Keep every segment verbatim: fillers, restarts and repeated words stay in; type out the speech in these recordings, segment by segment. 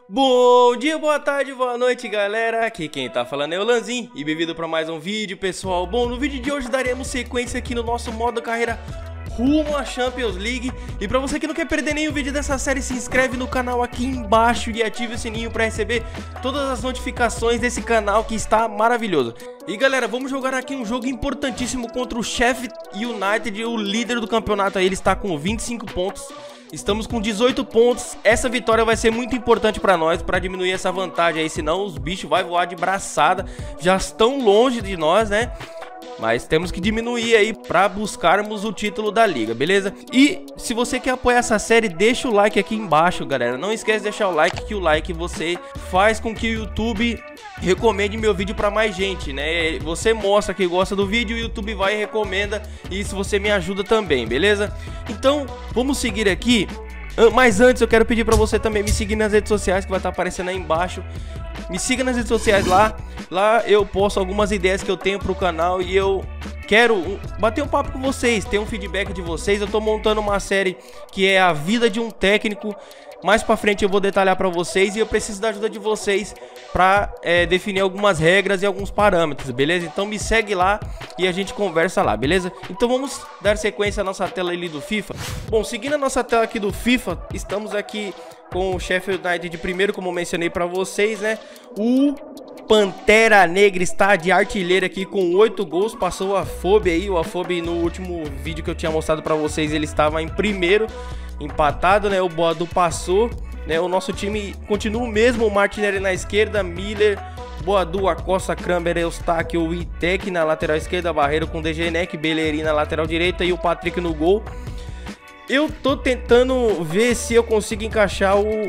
Bom dia, boa tarde, boa noite, galera. Aqui quem tá falando é o Lanzin e bem-vindo para mais um vídeo, pessoal. Bom, no vídeo de hoje daremos sequência aqui no nosso modo carreira rumo à Champions League. E pra você que não quer perder nenhum vídeo dessa série, se inscreve no canal aqui embaixo e ative o sininho pra receber todas as notificações desse canal que está maravilhoso. E galera, vamos jogar aqui um jogo importantíssimo contra o Sheffield United, o líder do campeonato aí. Ele está com vinte e cinco pontos. Estamos com dezoito pontos. Essa vitória vai ser muito importante pra nós, pra diminuir essa vantagem aí, senão os bichos vão voar de braçada. Já estão longe de nós, né? Mas temos que diminuir aí pra buscarmos o título da liga, beleza? E se você quer apoiar essa série, deixa o like aqui embaixo, galera. Não esquece de deixar o like, que o like você faz com que o YouTube recomende meu vídeo pra mais gente, né? Você mostra que gosta do vídeo, o YouTube vai e recomenda. E isso você me ajuda também, beleza? Então, vamos seguir aqui. Mas antes eu quero pedir pra você também me seguir nas redes sociais, que vai estar aparecendo aí embaixo. Me siga nas redes sociais lá. Lá eu posto algumas ideias que eu tenho pro canal e eu quero bater um papo com vocês, ter um feedback de vocês. Eu tô montando uma série que é a vida de um técnico. Mais pra frente eu vou detalhar pra vocês e eu preciso da ajuda de vocês pra é, definir algumas regras e alguns parâmetros, beleza? Então me segue lá e a gente conversa lá, beleza? Então vamos dar sequência à nossa tela ali do FIFA. Bom, seguindo a nossa tela aqui do FIFA, estamos aqui com o Sheffield United de primeiro, como eu mencionei pra vocês, né? O Pantera Negra está de artilheiro aqui com oito gols, passou o Afobe aí. O Afobe no último vídeo que eu tinha mostrado pra vocês, ele estava em primeiro, empatado, né? O Boadu passou, né? O nosso time continua o mesmo, o Martinelli na esquerda, Miller, Boadu, Acosta, Kramer, Eustáquio, o Itek na lateral esquerda, Barreiro com Degenec, Bellerin na lateral direita e o Patrick no gol. Eu tô tentando ver se eu consigo encaixar o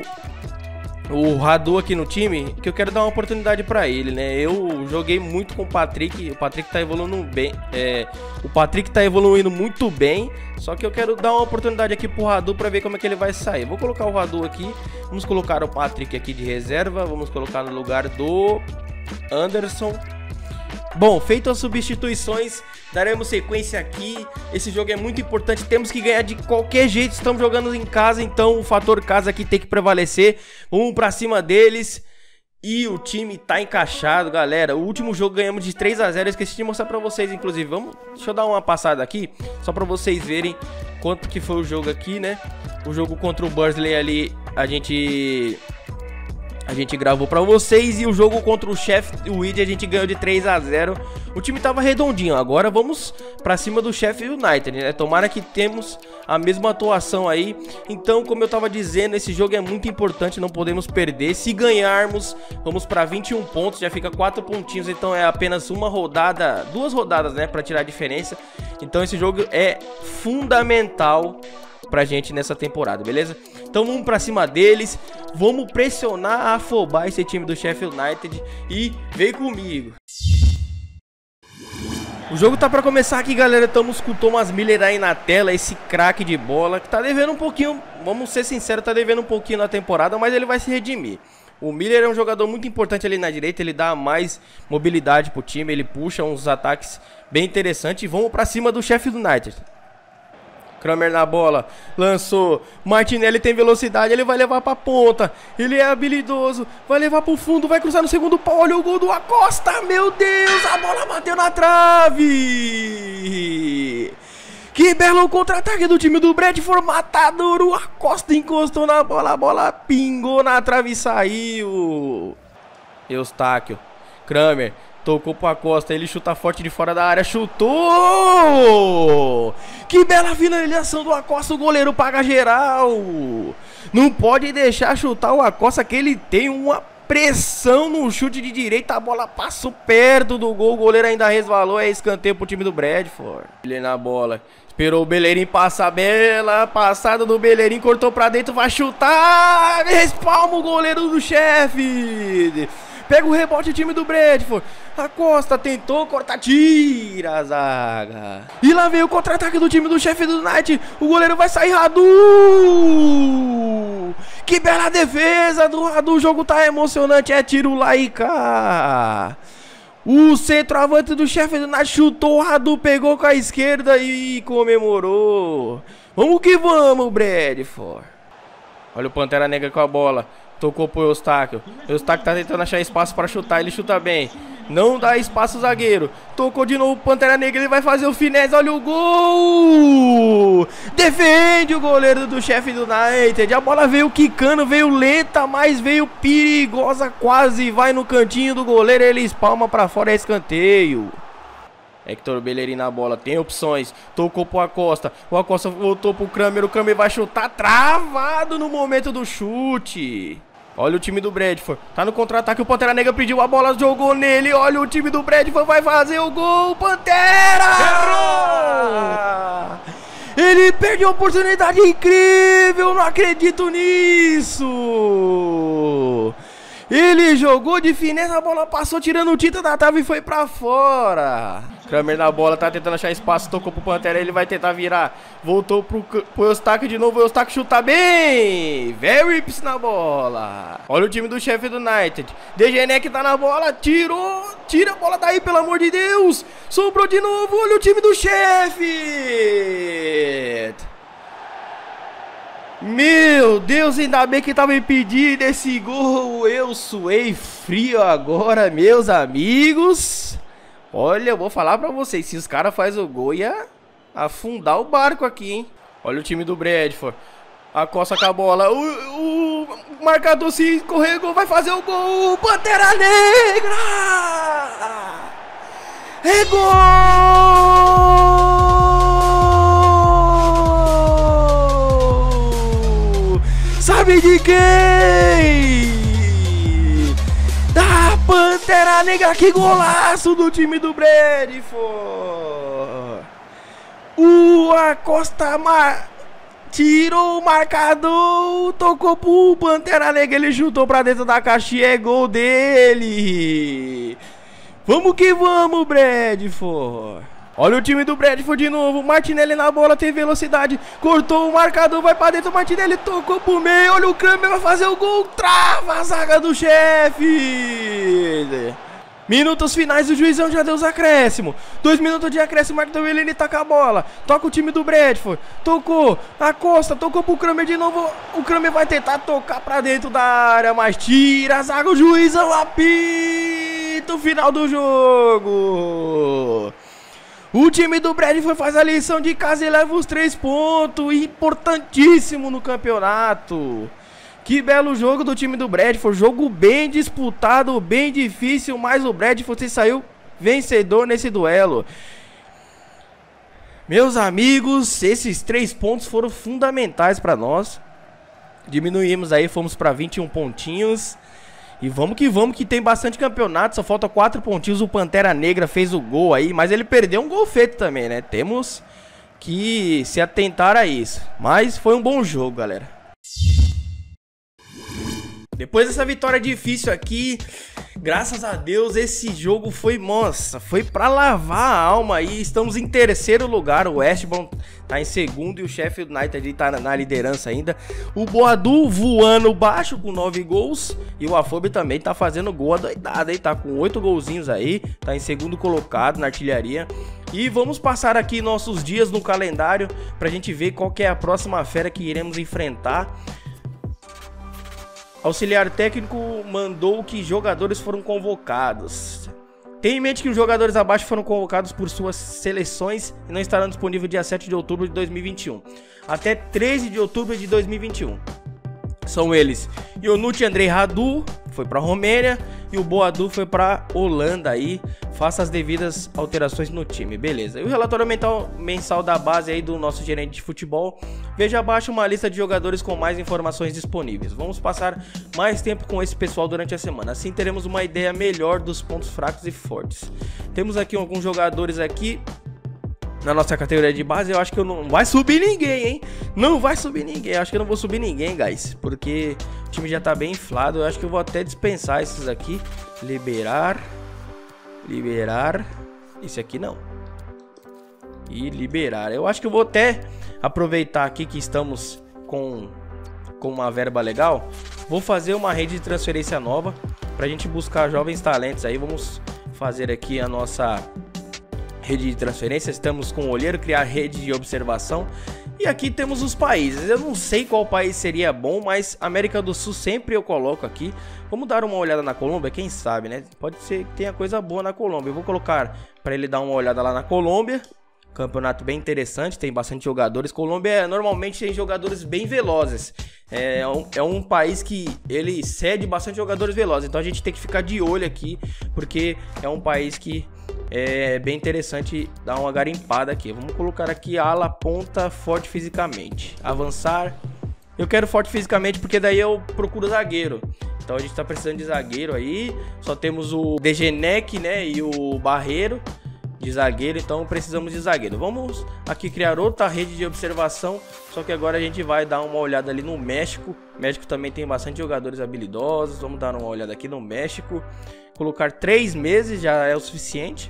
o Radu aqui no time, que eu quero dar uma oportunidade pra ele, né? Eu joguei muito com o Patrick, o Patrick tá evoluindo bem, é, o Patrick tá evoluindo muito bem, só que eu quero dar uma oportunidade aqui pro Radu pra ver como é que ele vai sair. Vou colocar o Radu aqui, vamos colocar o Patrick aqui de reserva, vamos colocar no lugar do Anderson. Bom, feito as substituições, daremos sequência aqui. Esse jogo é muito importante, temos que ganhar de qualquer jeito. Estamos jogando em casa, então o fator casa aqui tem que prevalecer. Vamos pra cima deles. E o time tá encaixado, galera. O último jogo ganhamos de três a zero. Eu esqueci de mostrar pra vocês, inclusive. Vamos, deixa eu dar uma passada aqui, só pra vocês verem quanto que foi o jogo aqui, né? O jogo contra o Bursley ali, a gente... A gente gravou pra vocês. E o jogo contra o Sheffield United a gente ganhou de três a zero. O time tava redondinho. Agora vamos pra cima do Sheffield United, né? Tomara que temos a mesma atuação aí. Então, como eu tava dizendo, esse jogo é muito importante, não podemos perder. Se ganharmos, vamos pra vinte e um pontos. Já fica quatro pontinhos, então é apenas uma rodada, duas rodadas, né, pra tirar a diferença. Então esse jogo é fundamental pra gente nessa temporada, beleza? Então vamos pra cima deles, vamos pressionar, afobar esse time do Sheffield United e vem comigo. O jogo tá pra começar aqui, galera. Estamos com o Thomas Miller aí na tela, esse craque de bola que tá devendo um pouquinho, vamos ser sinceros, tá devendo um pouquinho na temporada, mas ele vai se redimir. O Miller é um jogador muito importante ali na direita, ele dá mais mobilidade pro time, ele puxa uns ataques bem interessantes. E vamos pra cima do Sheffield United. Kramer na bola, lançou, Martinelli tem velocidade, ele vai levar pra ponta, ele é habilidoso, vai levar pro fundo, vai cruzar no segundo pau, olha o gol do Acosta, meu Deus, a bola bateu na trave! Que belo contra-ataque do time do Bradford, matador, o Acosta encostou na bola, a bola pingou na trave e saiu. Eustáquio, Kramer, tocou pro Acosta, ele chuta forte de fora da área, chutou! Que bela finalização do Acosta, o goleiro paga geral! Não pode deixar chutar o Acosta, que ele tem uma pressão no chute de direita, a bola passou perto do gol, o goleiro ainda resvalou, é escanteio pro time do Bradford. Ele na bola, esperou o Bellerin passar, bela passada do Bellerin, cortou pra dentro, vai chutar, respalma o goleiro do Sheffield. Pega o rebote do time do Bradford. Acosta tentou cortar, tira a zaga. E lá vem o contra-ataque do time do Sheffield United. O goleiro vai sair, Radu. Que bela defesa do Radu. O jogo tá emocionante, é tiro lá e cá. O centroavante do Sheffield United chutou, o Radu pegou com a esquerda e comemorou. Vamos que vamos, Bradford. Olha o Pantera Negra com a bola. Tocou pro Eustáquio. Eustáquio tá tentando achar espaço pra chutar. Ele chuta bem. Não dá espaço, zagueiro. Tocou de novo, Pantera Negra. Ele vai fazer o finesse. Olha o gol! Defende o goleiro do chefe do United. A bola veio quicando, veio lenta, mas veio perigosa. Quase vai no cantinho do goleiro. Ele espalma pra fora, é escanteio. Hector Bellerin na bola, tem opções. Tocou pro Acosta. O Acosta voltou pro Kramer. O Kramer vai chutar, travado no momento do chute. Olha o time do Bradford, tá no contra-ataque, o Pantera Negra pediu a bola, jogou nele. Olha o time do Bradford, vai fazer o gol. Pantera! Errou! Ele perdeu a oportunidade incrível, não acredito nisso. Ele jogou de finesse, a bola passou tirando o tinta da trave e foi pra fora. Kramer na bola, tá tentando achar espaço, tocou pro Pantera, ele vai tentar virar. Voltou pro, pro Eustáquio de novo, o Eustáquio chuta bem. Verips na bola. Olha o time do chefe do United. Degenek tá na bola, tirou. Tira a bola daí, pelo amor de Deus. Sobrou de novo, olha o time do chefe. Meu Deus, ainda bem que tava impedido esse gol. Eu suei frio agora, meus amigos. Olha, eu vou falar pra vocês, se os caras fazem o gol, ia afundar o barco aqui, hein. Olha o time do Bradford. Acosta com a bola. O, o marcador se escorregou, vai fazer o gol. Pantera Negra! É gol! Sabe de quem? Da Pantera Negra, que golaço do time do Bradford! O Acosta mar... tirou o marcador, tocou pro Pantera Negra, ele chutou pra dentro da caixinha, é gol dele! Vamos que vamos, Bradford! Olha o time do Bradford de novo, Martinelli na bola, tem velocidade, cortou o marcador, vai pra dentro, Martinelli tocou pro meio, olha o Kramer, vai fazer o gol, trava a zaga do chefe! Minutos finais, o juizão já deu os acréscimos. Dois minutos de acréscimo, Marco ele tá com a bola. Toca o time do Bradford. Tocou, Acosta, tocou pro Kramer de novo. O Kramer vai tentar tocar pra dentro da área, mas tira a zaga, o juizão apita o final do jogo. O time do Bradford faz a lição de casa e leva os três pontos. Importantíssimo no campeonato. Que belo jogo do time do Bradford. Jogo bem disputado, bem difícil. Mas o Bradford saiu vencedor nesse duelo. Meus amigos, esses três pontos foram fundamentais para nós. Diminuímos aí, fomos para vinte e um pontinhos. E vamos que vamos, que tem bastante campeonato. Só falta quatro pontinhos. O Pantera Negra fez o gol aí, mas ele perdeu um gol feito também, né? Temos que se atentar a isso. Mas foi um bom jogo, galera. Depois dessa vitória difícil aqui, graças a Deus, esse jogo foi, nossa, foi pra lavar a alma aí. Estamos em terceiro lugar, o West Brom tá em segundo e o Sheffield United tá na, na liderança ainda. O Boadu voando baixo com nove gols e o Afobe também tá fazendo gol adoidado aí, tá com oito golzinhos aí, tá em segundo colocado na artilharia. E vamos passar aqui nossos dias no calendário pra gente ver qual que é a próxima fera que iremos enfrentar. Auxiliar técnico mandou que jogadores foram convocados. Tenha em mente que os jogadores abaixo foram convocados por suas seleções e não estarão disponíveis dia sete de outubro de dois mil e vinte e um até treze de outubro de dois mil e vinte e um. São eles: Ionut Andrei Radu foi para a Romênia e o Boadu foi para Holanda aí. Faça as devidas alterações no time, beleza. E o relatório mental, mensal da base aí do nosso gerente de futebol. Veja abaixo uma lista de jogadores com mais informações disponíveis. Vamos passar mais tempo com esse pessoal durante a semana. Assim teremos uma ideia melhor dos pontos fracos e fortes. Temos aqui alguns jogadores aqui na nossa categoria de base. Eu acho que eu não vai subir ninguém, hein? Não vai subir ninguém. Eu acho que eu não vou subir ninguém, guys, porque o time já tá bem inflado. Eu acho que eu vou até dispensar esses aqui. Liberar. Liberar. Esse aqui não. E liberar. Eu acho que eu vou até aproveitar aqui que estamos com, com uma verba legal. Vou fazer uma rede de transferência nova pra gente buscar jovens talentos aí. Vamos fazer aqui a nossa rede de transferência. Estamos com o olheiro, criar rede de observação. E aqui temos os países. Eu não sei qual país seria bom, mas América do Sul sempre eu coloco aqui. Vamos dar uma olhada na Colômbia, quem sabe, né? Pode ser que tenha coisa boa na Colômbia. Eu vou colocar para ele dar uma olhada lá na Colômbia. Campeonato bem interessante, tem bastante jogadores. Colômbia normalmente tem jogadores bem velozes. É um, é um país que ele cede bastante jogadores velozes. Então a gente tem que ficar de olho aqui, porque é um país que é bem interessante dar uma garimpada aqui. Vamos colocar aqui ala, ponta, forte fisicamente. Avançar. Eu quero forte fisicamente porque daí eu procuro zagueiro. Então a gente tá precisando de zagueiro aí. Só temos o Degenec, né, e o Barreiro de zagueiro, então precisamos de zagueiro. Vamos aqui criar outra rede de observação, só que agora a gente vai dar uma olhada ali no México. O México também tem bastante jogadores habilidosos. Vamos dar uma olhada aqui no México. Colocar três meses já é o suficiente.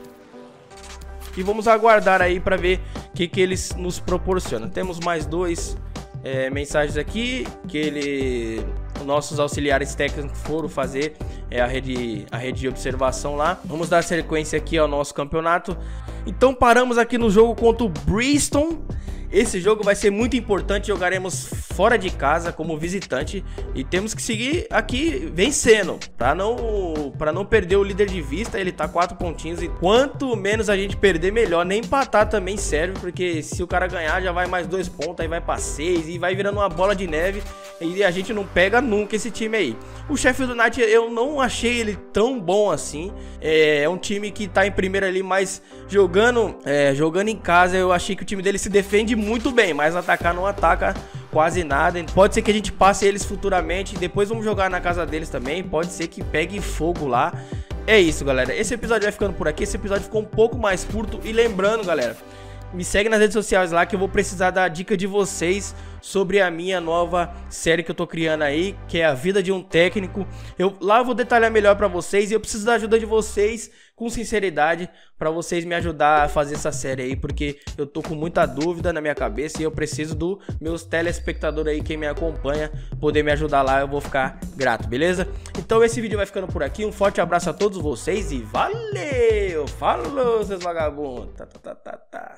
E vamos aguardar aí para ver o que, que eles nos proporcionam. Temos mais dois é, mensagens aqui que ele... nossos auxiliares técnicos foram fazer é, a, rede, a rede de observação lá. Vamos dar sequência aqui ao nosso campeonato. Então paramos aqui no jogo contra o Bristol. Esse jogo vai ser muito importante, jogaremos fora de casa como visitante e temos que seguir aqui vencendo, para não, para não perder o líder de vista. Ele tá quatro pontinhos e quanto menos a gente perder, melhor. Nem empatar também serve, porque se o cara ganhar já vai mais dois pontos, aí vai para seis e vai virando uma bola de neve e a gente não pega nunca esse time aí. O Sheffield United eu não achei ele tão bom assim, é, é um time que tá em primeiro ali, mas jogando, é, jogando em casa eu achei que o time dele se defende muito bem, mas atacar não ataca quase nada. Pode ser que a gente passe eles futuramente, depois vamos jogar na casa deles também, pode ser que pegue fogo lá. É isso, galera, esse episódio vai ficando por aqui. Esse episódio ficou um pouco mais curto e lembrando, galera, me segue nas redes sociais lá que eu vou precisar da dica de vocês sobre a minha nova série que eu tô criando aí, que é a vida de um técnico. Eu, lá eu vou detalhar melhor pra vocês e eu preciso da ajuda de vocês com sinceridade pra vocês me ajudar a fazer essa série aí, porque eu tô com muita dúvida na minha cabeça e eu preciso dos meus telespectadores aí, quem me acompanha, poder me ajudar lá. Eu vou ficar grato, beleza? Então esse vídeo vai ficando por aqui. Um forte abraço a todos vocês e valeu! Falou, seus vagabundos! Tá, tá, tá, tá, tá.